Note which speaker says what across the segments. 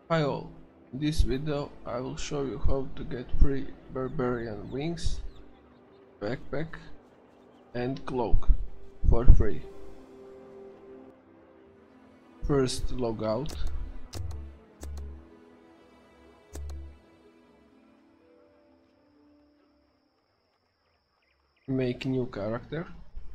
Speaker 1: Hi all, in this video I will show you how to get free barbarian wings, backpack and cloak for free. First log out. Make new character.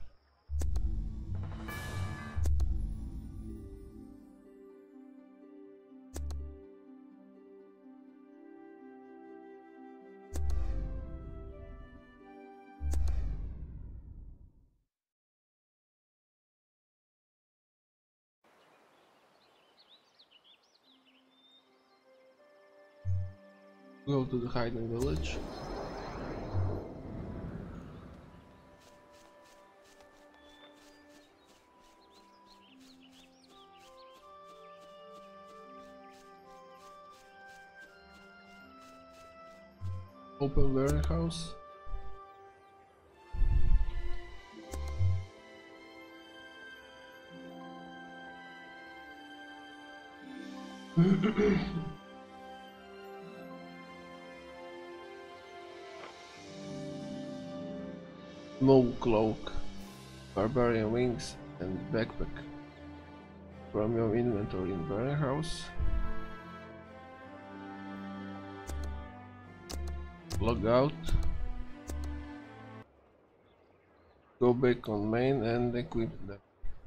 Speaker 1: Go to the hiding village. Open warehouse. Remove cloak, barbarian wings and backpack from your inventory in warehouse. Log out. Go back on main and equip them.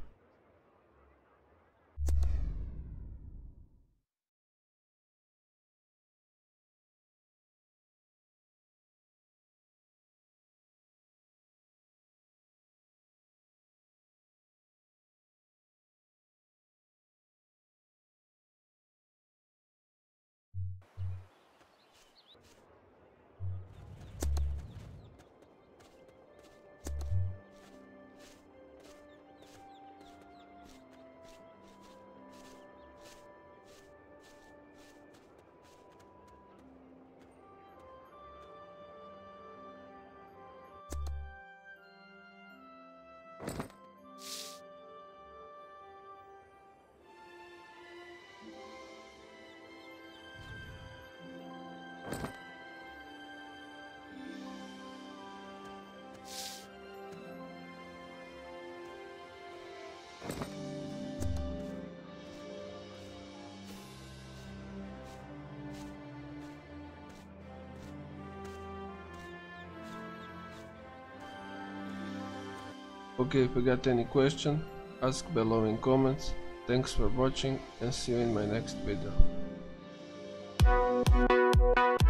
Speaker 1: Okay, if you got any question, ask below in comments. Thanks for watching and see you in my next video.